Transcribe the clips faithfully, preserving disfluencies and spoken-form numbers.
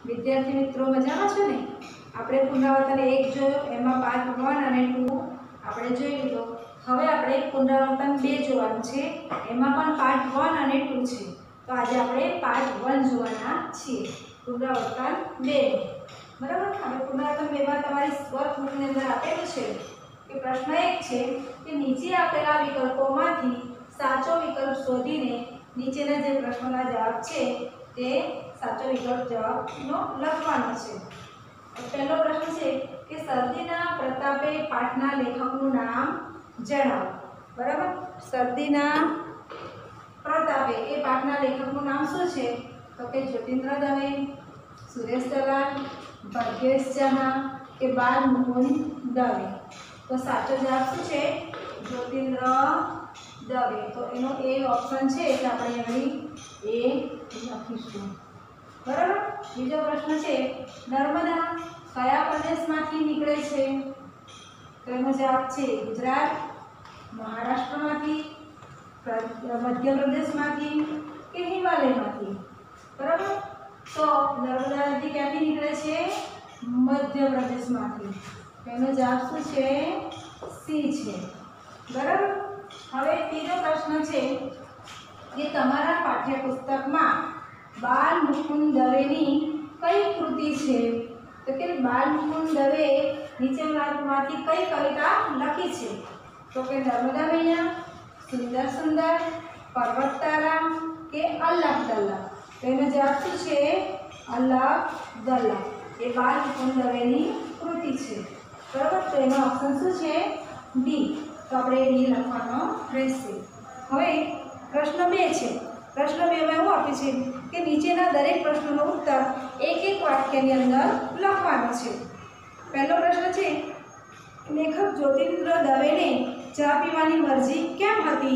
विद्यार्थी मित्रों मजामां छो ने? આપણે પુનરાવર્તન એક જોયો, એમાં પાર્ટ वन અને टू આપણે જોઈ લીધો। હવે આપણે પુનરાવર્તન બે જોવાનું છે, એમાં પણ પાર્ટ वन અને टू છે। તો આજે આપણે પાર્ટ वन જોવાના છીએ, પુનરાવર્તન બે। બરાબર। હવે પુનરાવર્તન બે માં તમારી વર્કબુકની અંદર આપેલું છે કે પ્રશ્ન એક છે કે નીચે આપેલા વિકલ્પોમાંથી સાચો વિકલ્પ શોધીને નીચેના જે પ્રશ્નોના જવાબ છે તે સાચો વિકલ્પ જવાબનો લખવાનો છે। पहलो प्रश्न है कि सर्दीना प्रतापे पाठना लेखकનું નામ જણાવો। बराबर। सर्दीना प्रतापे ए पाठना लेखकનું નામ શું છે? તો કે જ્યોતિન્દ્ર દવે, સુરેશ દલાલ, ભાગ્યેશ જહા કે બાલ મુકુંદ દવે। તો સાચો જવાબ શું છે? જ્યોતિન્દ્ર દવે। તો એનો એ ઓપ્શન છે એટલે આપણે અહીં એ લખીશું। बराबर। बीजो प्रश्न है नर्मदा कया प्रदेशमांथी निकळे छे? तो एनो जवाब छे गुजरात, महाराष्ट्रमांथी, मध्य प्रदेशमांथी के हिमालयमांथी। बराबर। तो नर्मदा नदी क्यांथी निकळे छे? मध्य प्रदेशमांथी। तो एनो जवाब शुं छे? सी छे। बराबर। हवे तीजो प्रश्न छे कि तमारा पाठ्यपुस्तकमां बाल मुकुंद दवेनी कई कृति है? तो कि बाल मुकुंद दवे नीचेनामांथी कई कविता लखी है? तो कि नर्मदा मैया, सुंदर सुंदर, पर्वत तारा के अल्लाह दल्ला। तो एनो जवाब शुं छे? अल्लाह दल्ला। ये बाल मुकुंद दवेनी कृति है। बराबर। तो एनो ऑप्शन शुं छे? डी। तो आपणे डी लखवानो रहेशे। हवे प्रश्न बे छे। प्रश्न बे में एवुं आप्युं छे कि नीचेना दरेक प्रश्नों उत्तर एक एक वाक्यनी अंदर लखवानो छे। पहलो प्रश्न है लेखक ज्योतिन्द्र दवे ने चा पीवानी मरजी केम हती?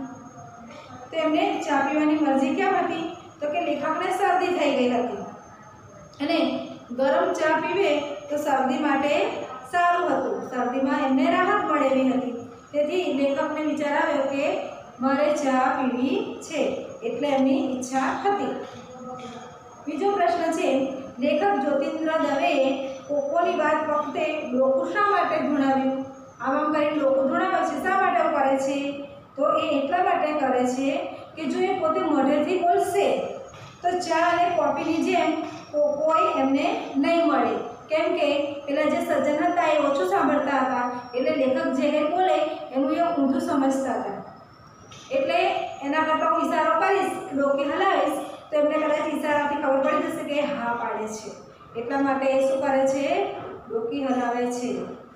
तो एमने चा पीवानी मरजी केम हती? तो कि लेखक ने शरदी थई गई हती अने गरम चा पीवे तो शरदी माटे सारुं हतुं। शरदीमां एमने राहत मळे एवी हती, तेथी लेखकने विचार आव्यो के मारे चा पीवी छे એટલે એમની ઈચ્છા હતી। બીજો પ્રશ્ન છે લેખક જ્યોતિન્દ્ર દવે કોકોની વાત વખતે લોકો શા માટે ધૂણાવ્યું? આમ આમ કરીને લોકો ધૂણાવે છે, શા માટે કરે છે? તો એ એટલા માટે કરે છે કે જો એ પોતે મોઢેથી બોલશે તો ચા અને કોફીની જેમ કોકોય એમને નહીં મળે। કેમ કે પેલા જે સજ્જન હતા એ ઓછું સાંભળતા હતા, એટલે લેખક જે કંઈ બોલે એનું એ ઊંધું સમજતા હતા। એટલે એના કરતાં હું ઈશારો કરીશ, ડોકી હલાવીશ તો એમને કદાચ ઈશારાથી ખબર પડી જશે કે હા પાડે છે, એટલા માટે એ શું કરે છે? ડોકી હલાવે છે।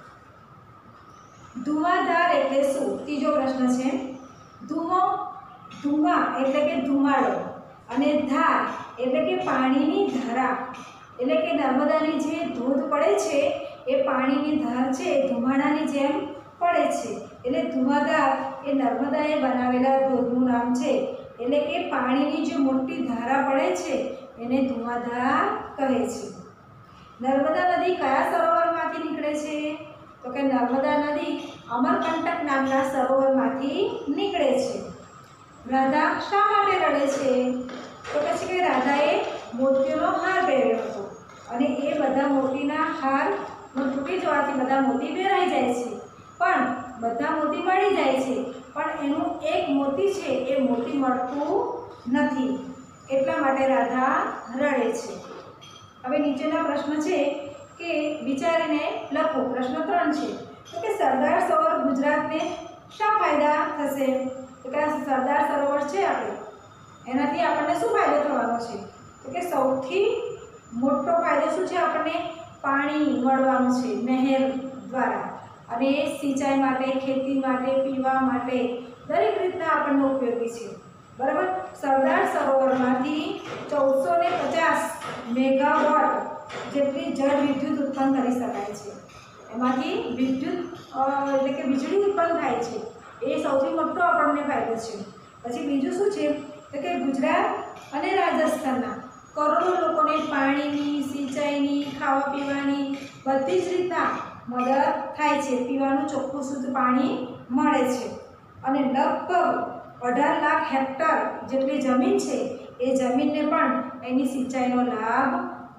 ધુઆધાર એટલે શું? ત્રીજો પ્રશ્ન છે ધુઓ ધુઆ એટલે કે ધુમાડો અને ધાર એટલે કે પાણીની ધારા, એટલે કે નર્મદાની જે ધોધ પડે છે એ પાણીની ધાર છે એ ધુમાડાની જેમ પડે છે, એટલે ધુઆધાર એ નર્મદાએ બનાવેલા ધોધનું નામ છે। એટલે કે પાણીની જે મોટી ધારા પડે છે એને ધુઆધાર કહે છે। નર્મદા નદી કયા સરોવરમાંથી નીકળે છે? તો કે નર્મદા નદી અમરકંટક નામના સરોવરમાંથી નીકળે છે। રાધા શા માટે રડે છે? તો કહે છે કે રાધાએ મોતીનો હાર પહેર્યો હતો અને એ બધા મોતીના હારનો તૂટી જવાથી બધા મોતી પહેરાઈ જાય છે, પણ બધા મોતી મળી જાય છે પણ એનું એક મોતી છે એ મોતી મળતું નથી, એટલા માટે રાધા રડે છે। હવે નીચેના પ્રશ્ન છે કે વિચારીને લખો। પ્રશ્ન ત્રણ છે તો કે સરદાર સરોવર ગુજરાતને શા ફાયદા થશે? તો કે સરદાર સરોવર છે આપણે એનાથી આપણને શું ફાયદો થવાનો છે? તો કે સૌથી મોટો ફાયદો શું છે? આપણને પાણી મળવાનું છે નહેર દ્વારા, અને એ સિંચાઈ માટે, ખેતી માટે, પીવા માટે દરેક રીતના આપણને ઉપયોગી છે। બરાબર। સરદાર સરોવરમાંથી ચૌદસો ને પચાસ મેગાવોટ જેટલી જળ વિદ્યુત ઉત્પન્ન કરી શકાય છે। એમાંથી વિદ્યુત એટલે કે વીજળી ઉત્પન્ન થાય છે, એ સૌથી મોટો આપણને ફાયદો છે। પછી બીજું શું છે તો કે ગુજરાત અને રાજસ્થાનના કરોડો લોકોને પાણીની, સિંચાઈની, ખાવા પીવાની બધી જ રીતના મદદ થાય છે, પીવાનું ચોખ્ખું શુદ્ધ પાણી મળે છે। અને લગભગ અઢાર લાખ હેક્ટર જેટલી જમીન છે એ જમીનને પણ એની સિંચાઈનો લાભ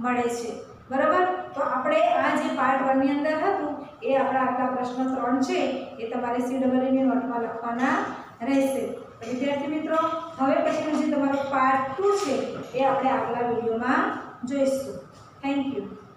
મળે છે। બરાબર, તો આપણે આ જે પાર્ટ વન ની અંદર હતું એ આપણા આટલા પ્રશ્ન ત્રણ છે એ તમારે સી ડબલ ની નોટમાં લખવાના રહેશે। તો વિદ્યાર્થી મિત્રો, હવે પછીનું જે તમારો પાર્ટ ટુ છે એ આપણે આગલા વિડીયોમાં જોઈશું। Thank you.